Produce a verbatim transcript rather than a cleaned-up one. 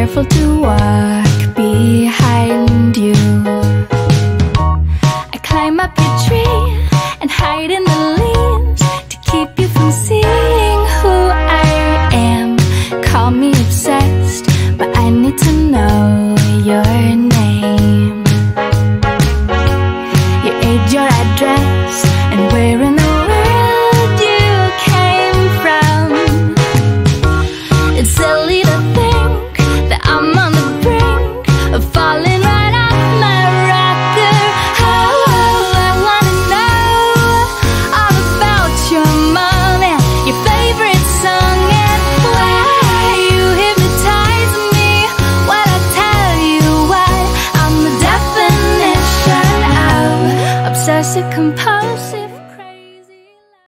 careful to walk behind you. I climb up your tree and hide in the leaves to keep you from seeing who I am. Call me obsessed, but I need to know your name, your age, your address, and where in the world you came from. It's silly to think that I'm on the brink of falling right off my rocker. Oh, I wanna know all about your mom and your favorite song and why you hypnotize me when I tell you why I'm the definition of obsessive compulsive.